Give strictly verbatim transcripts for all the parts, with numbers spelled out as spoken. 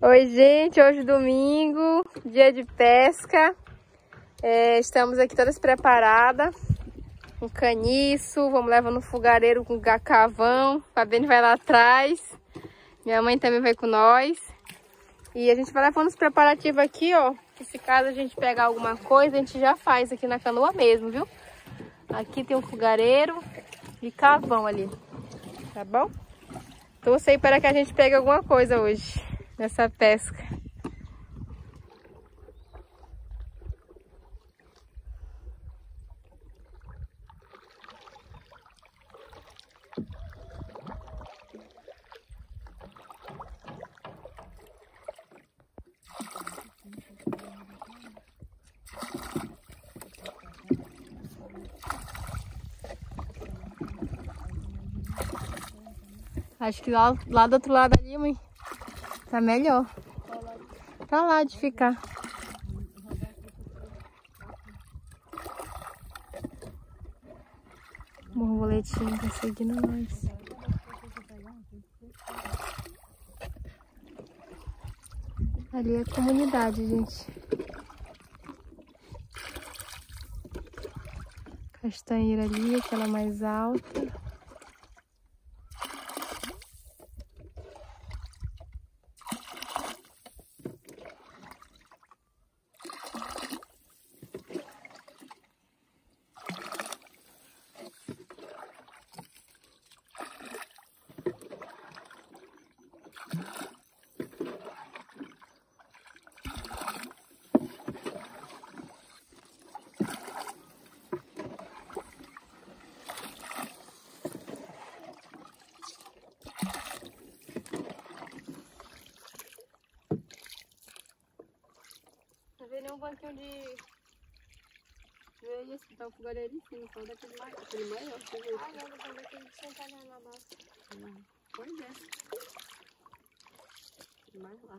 Oi, gente, hoje domingo, dia de pesca. É, estamos aqui todas preparadas. Um caniço, vamos levar no fogareiro com gacavão. Fabiane vai lá atrás. Minha mãe também vai com nós. E a gente vai levando os preparativos aqui, ó. Se caso a gente pegar alguma coisa, a gente já faz aqui na canoa mesmo, viu? Aqui tem um fogareiro e cavão ali, tá bom? Torça aí para que a gente pegue alguma coisa hoje nessa pesca. Acho que lá, lá do outro lado ali, mãe, tá melhor. Tá lá de ficar. O borboletinho tá seguindo nós. Ali é a comunidade, gente. Castanheira ali, aquela mais alta. Não vê nenhum banquinho de... Veio esse tal fogareiro em cima, só daquele maior. Aquele maior, você viu? Ah, não, depois daquele de sentar na base. Não, pois é. Mais lá,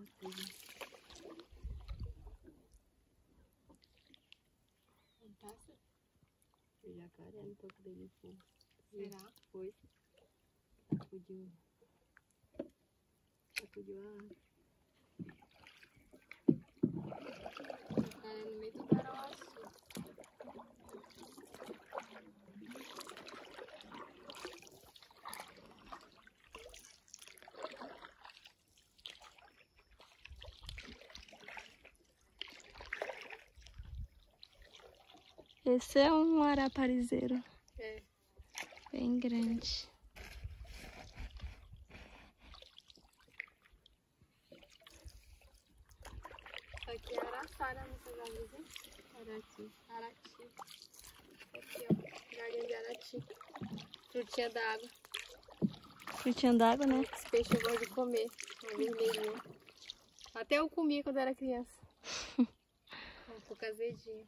Fantástico. O jacaré no topo dele foi. Será? Foi. Sacudiu. Sacudiu a árvore. Tá no meio do caroço. Esse é um araparizeiro. É. Bem grande. Aqui é araçara nessas árvores, hein? Arati. Arati. Aqui, ó. Galinha de arati. Frutinha d'água. Frutinha d'água, né? Esse peixe eu gosto de comer. É vermelhinho. Até eu comia quando era criança. Um pouco azedinho.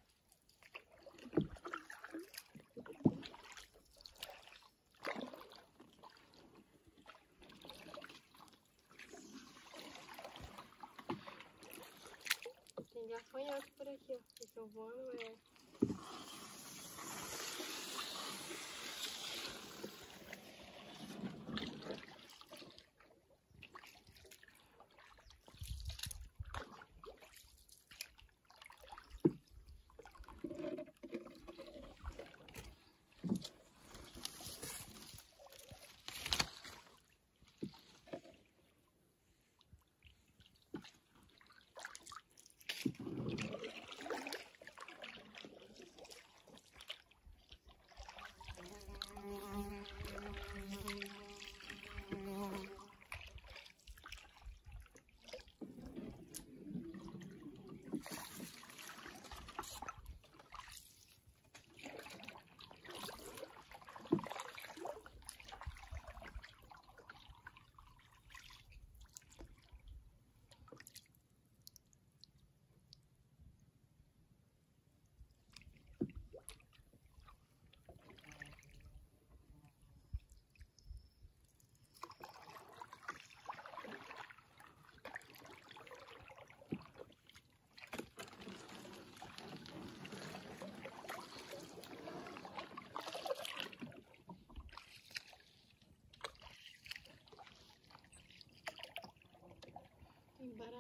Tem gafanhoto por aqui, ó. Eles estão voando, é.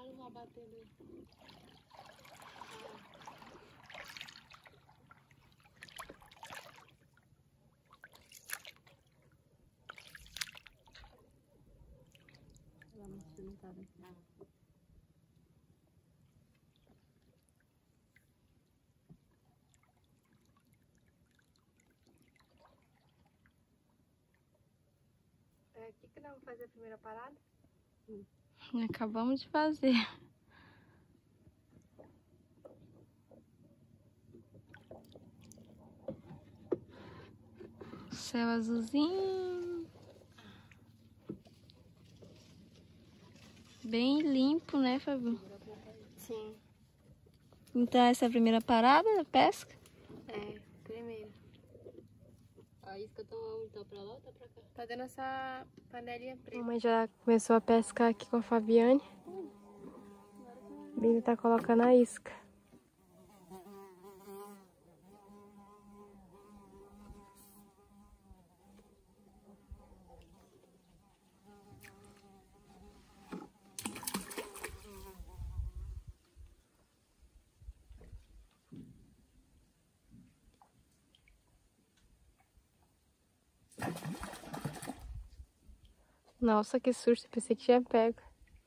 Olha o mal batendo aí. Ela não se limpar aqui. É aqui que nós vamos fazer a primeira parada? Hum. Acabamos de fazer. Céu azulzinho. Bem limpo, né, Fábio? Sim. Então essa é a primeira parada da pesca? É, primeira. A isca tá onde? Tá pra lá ou tá pra cá? Tá dentro dessa panelinha preta. A mamãe já começou a pescar aqui com a Fabiane. Bia tá colocando a isca. Nossa, que susto, pensei que tinha pego.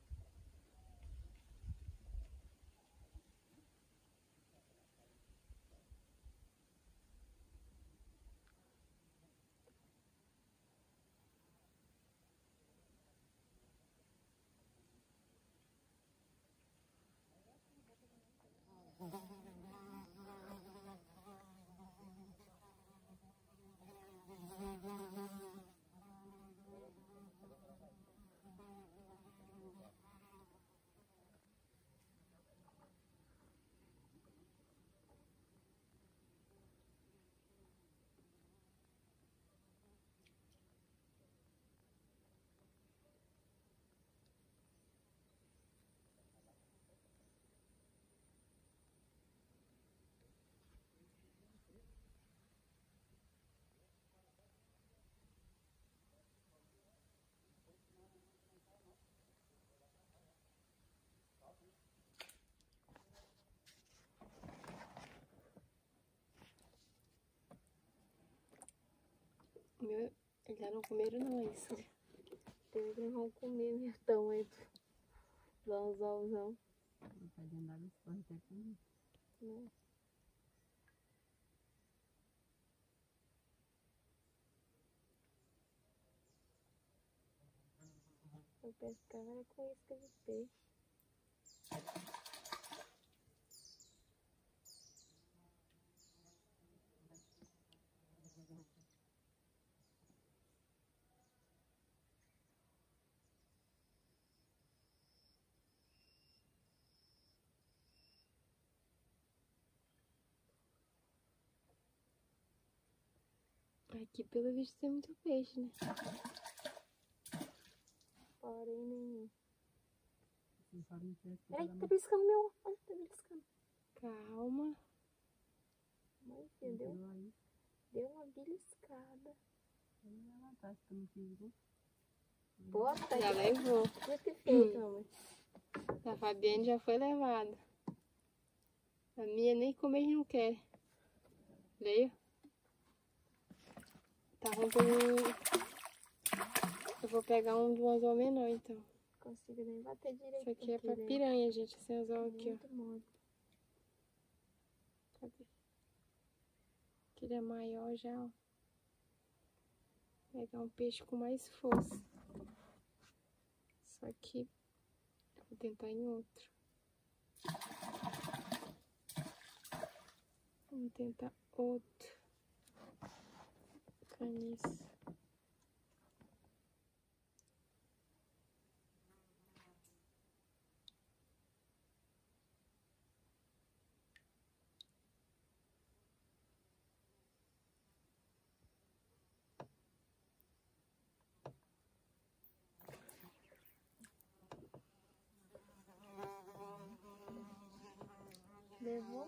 Meu, eles já não comeram não isso. Eles não vão comer meu tão aí do anzolzão. Não tá dentro d'água, eles podem até comer. Não. Eu pescava era com isca de peixe. Aqui, pelo visto, tem muito peixe, né? Porém, nenhum. Ai, tá beliscando meu... Ai, tá beliscando. Calma. Mas, entendeu? Deu uma beliscada. Bota, Já levou. Muito que feito, mamãe. A Fabiane já foi levada. A minha nem comer não quer. Veio? Tá rompendo. Eu vou pegar um do anzol menor, então. Não consigo nem bater direito. Isso aqui é pra né? piranha, gente. Esse anzol aqui, Muito ó. mole. Cadê? Aquele é maior já, ó. Pegar um peixe com mais força. Só que vou tentar em outro. Vamos tentar outro. Caniço. Levou?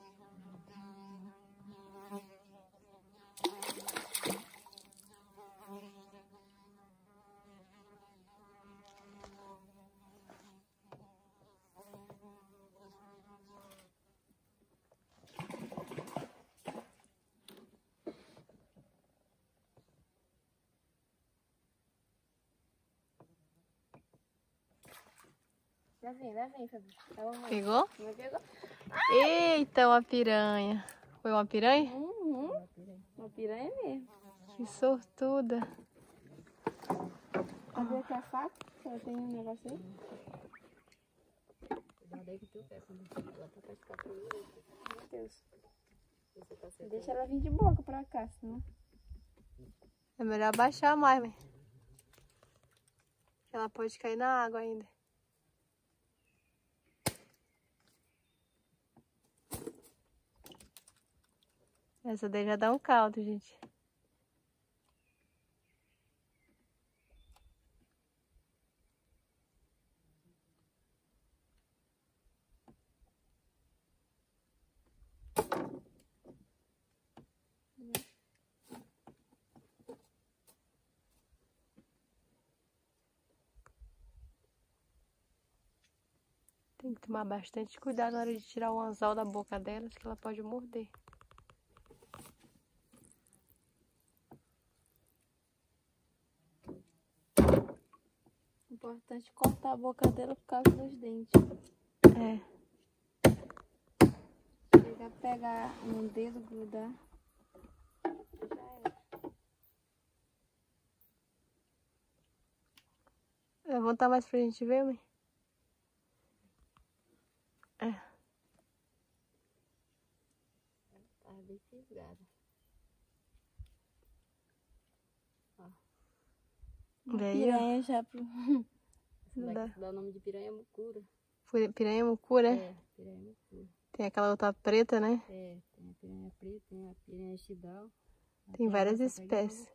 Lá vem, lá vem, Fabi. Pegou? Não pegou? Eita, uma piranha. Foi uma piranha? Uhum. Uma piranha mesmo. Que sortuda. Cadê aqui a faca? Ela tem um negócio aí? Cuidado aí com o teu pé, quando ela tá pra escapar primeiro. Meu Deus. Você tá certo. Deixa ela vir de boca pra cá, senão... É melhor abaixar mais, mãe. Ela pode cair na água ainda. Essa daí já dá um caldo, gente. Tem que tomar bastante cuidado na hora de tirar o anzol da boca delas, que ela pode morder. Importante cortar a boca dela por causa dos dentes. É. Chegar a pegar um dedo, grudar. Já era. Levanta mais pra gente ver, mãe. É. Tá bem fisgada. Daí, Piranha já pro... Essa Dá. daqui dá o nome de piranha mucura. ó. Piranha mucura? É, piranha mucura. Tem aquela outra preta, né? É, tem a piranha preta, tem a piranha chibal. Tem várias espécies.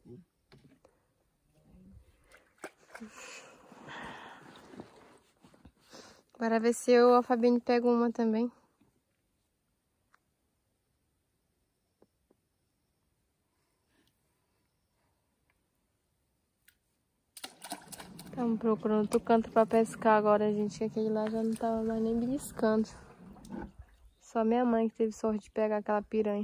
Bora ver se eu, a Fabiane pega uma também. Estamos procurando outro canto para pescar agora, gente, que aquele lá já não tava mais nem beliscando. Só minha mãe que teve sorte de pegar aquela piranha.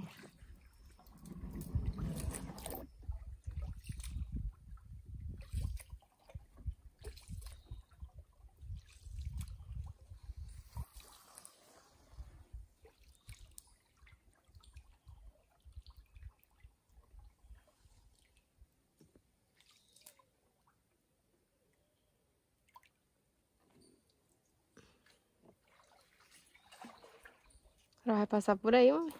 Ela vai passar por aí, mãe?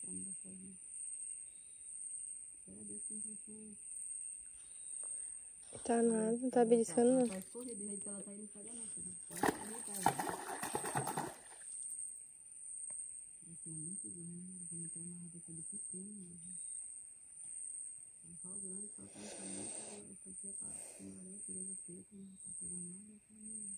beliscando da forma. Era Deus que não tinha. Tá nada, não tá beliscando Ela não. tá escorrida, do jeito que ela tá indo, não pega não, filho. Pode aproveitar. Esse é muito grande, eu não tenho mais daquele pequeno. Só o grande, só que não tem muito. Essa aqui é pra senhoria, tirei o peito, não tá pegando nada, tá nem.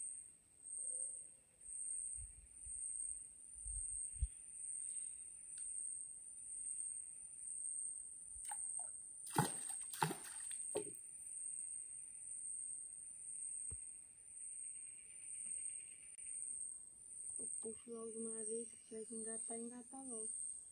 Puxo logo de uma vez, se tiver que engatar, engata logo.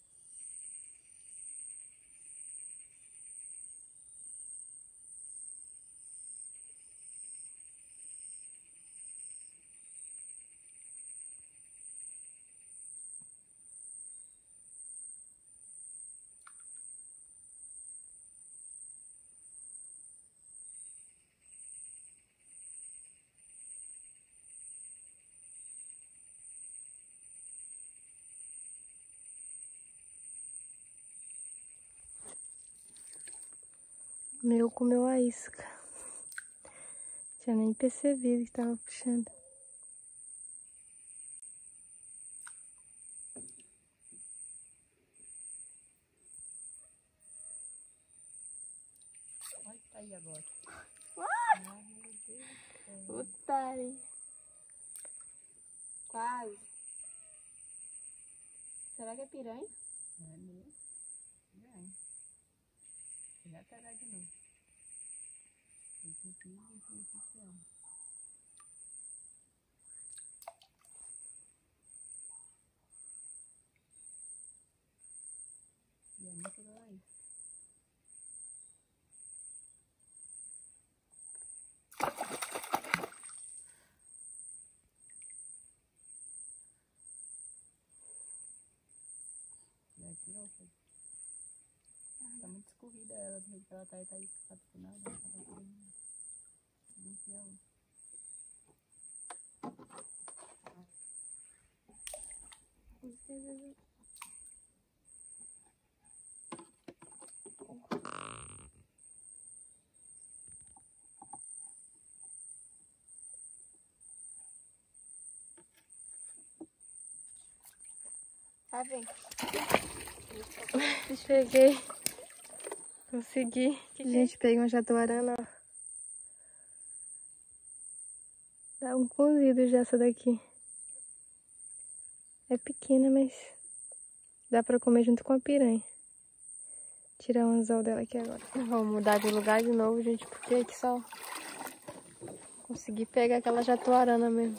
O meu comeu a isca. Tinha nem percebido que tava puxando. Olha que tá aí agora. Ah! Ai, meu Deus do céu. Puta aí. Quase. Será que é piranha? É mesmo? Piranha. Já pegar de novo. Esse aqui, esse aqui, esse aqui. E é muito legal isso. Já tirou, filho. Tá muito escorrida ela, do jeito que ela tá aí, tá aí, tá do final, ela tá querendo. Não quer outra. Tá bem. Cheguei. Consegui. Que Gente, peguei uma jatuarana, ó. Dá um cozido já essa daqui. É pequena, mas dá pra comer junto com a piranha. Tirar o anzol dela aqui agora. Vamos mudar de lugar de novo, gente, porque aqui só consegui pegar aquela jatuarana mesmo.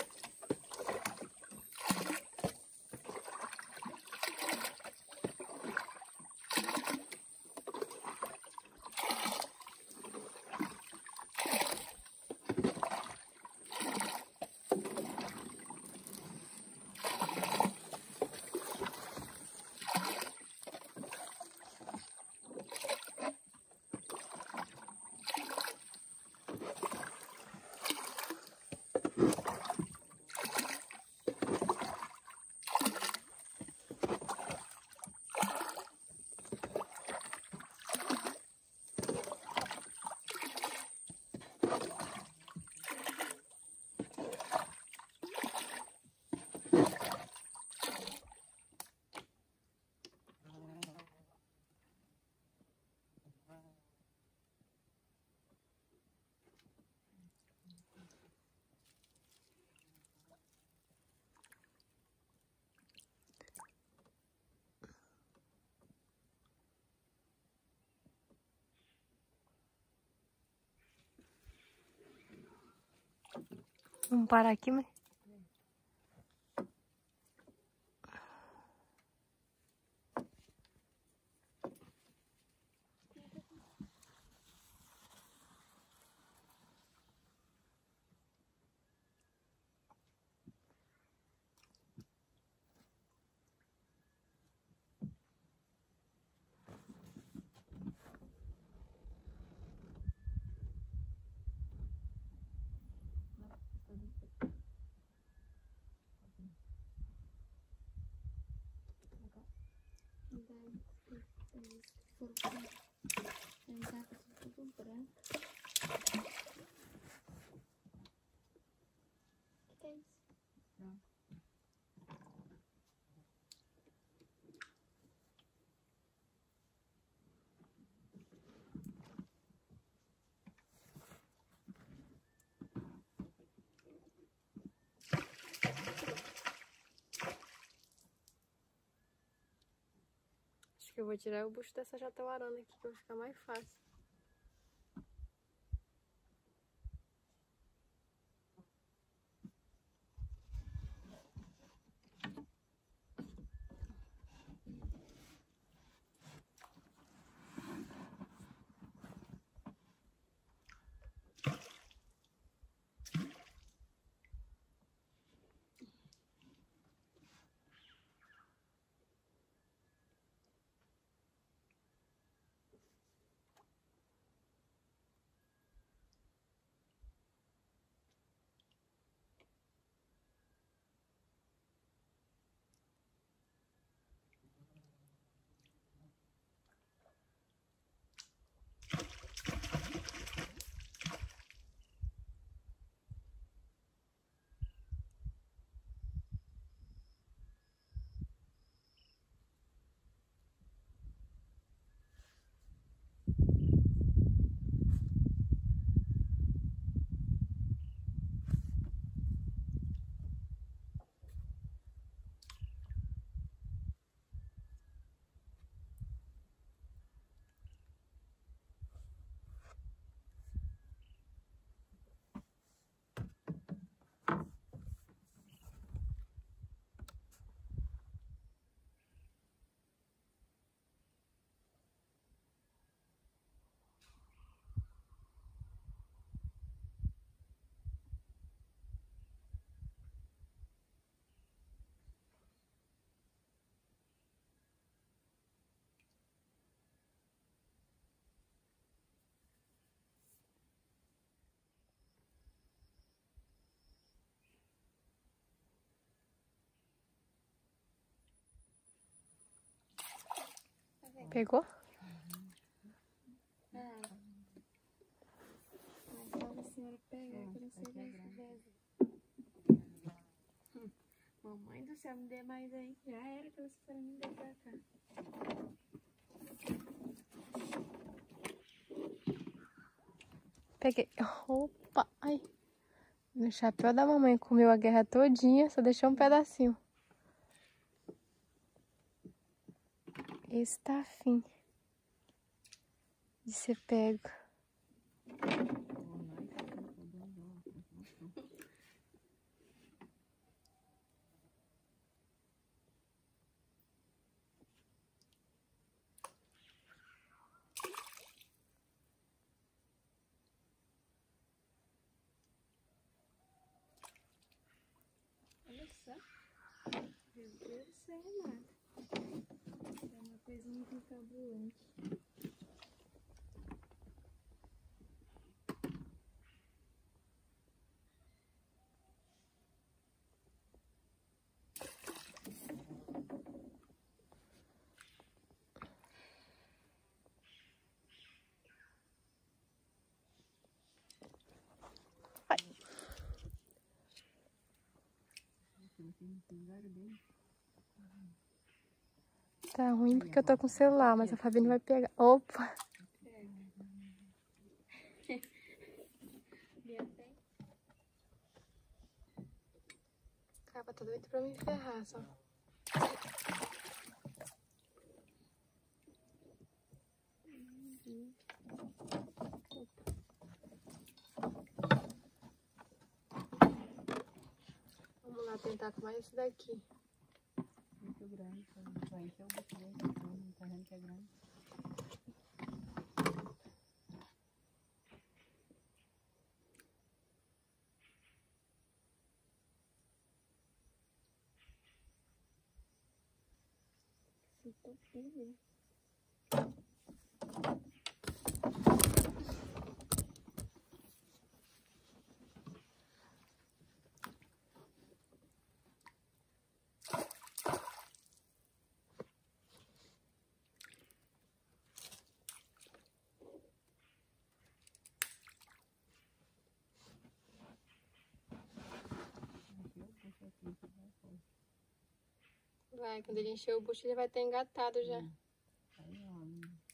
Vamos parar aqui, mãe? Tentar tudo branco. O que é isso? Não. Acho que eu vou tirar o bucho dessa jatawarana aqui, que vai ficar mais fácil. Pegou? Ah. Mas quando a senhora pegar, que eu não sei mais fazer. Hum. Mamãe do céu, me dê mais aí. Já era que você para me dar pra cá. Peguei. Opa! Ai! No chapéu da mamãe comeu a guerra todinha, só deixou um pedacinho. Esse tá afim de ser pego. Olha só. Meu Deus do céu, é nada. É uma coisinha encabulante. Tá ruim porque eu tô com o celular, mas a Fabine vai pegar. Opa! Capa, tá doido pra me ferrar, só. Vamos lá tentar com mais esse daqui. Muito grande, vai encher o bico dele, não tá vendo que é grande. Se topinho. Vai, quando ele encher o bucho, ele vai ter engatado já. Hum. Aí, ó.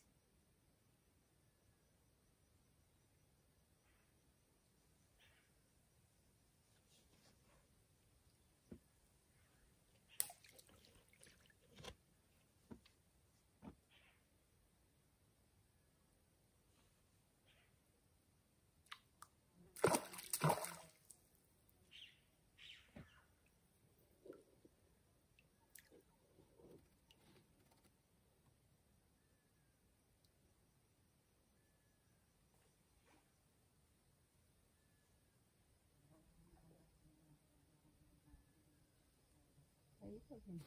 Aí, tá vendo?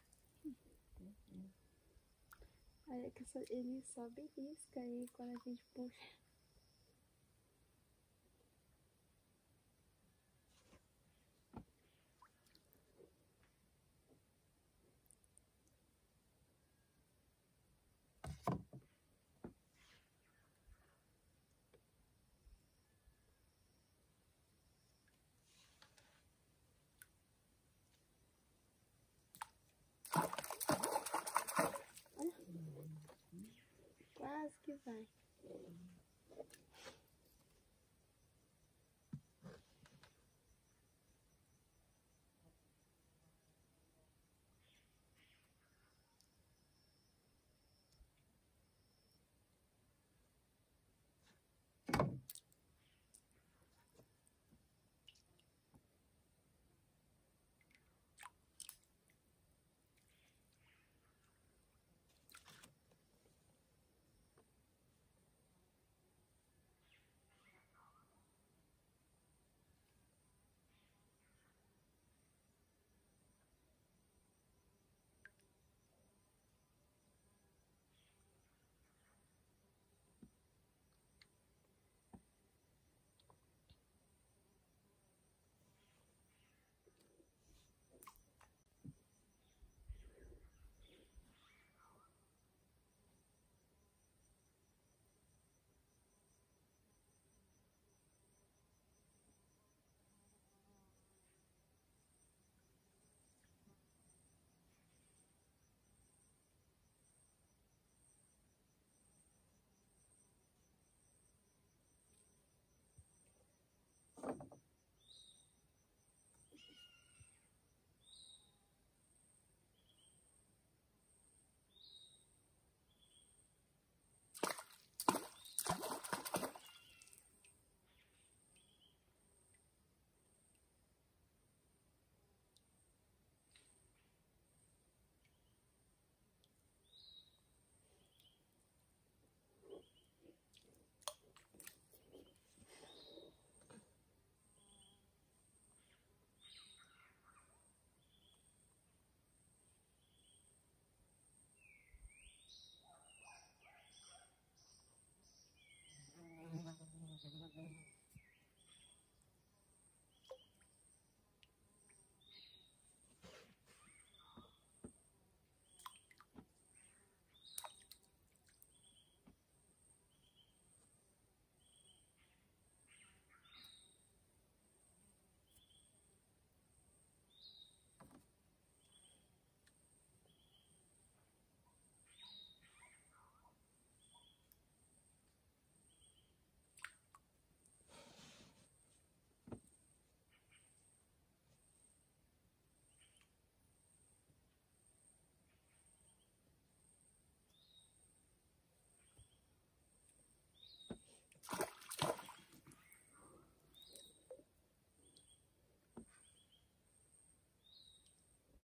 Aí é que só, ele só belisca aí quando a gente puxa. Quase que vai.